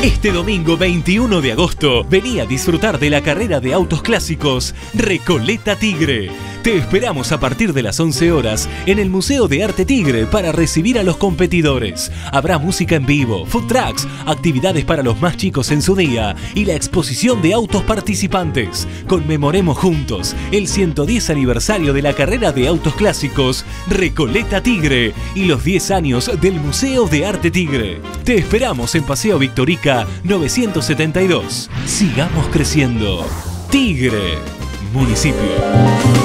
Este domingo 21 de agosto, vení a disfrutar de la carrera de autos clásicos Recoleta Tigre. Te esperamos a partir de las 11 horas en el Museo de Arte Tigre para recibir a los competidores. Habrá música en vivo, food trucks, actividades para los más chicos en su día y la exposición de autos participantes. Conmemoremos juntos el 110 aniversario de la carrera de autos clásicos Recoleta Tigre y los 10 años del Museo de Arte Tigre. Te esperamos en Paseo Victorica 972. Sigamos creciendo. Tigre, municipio.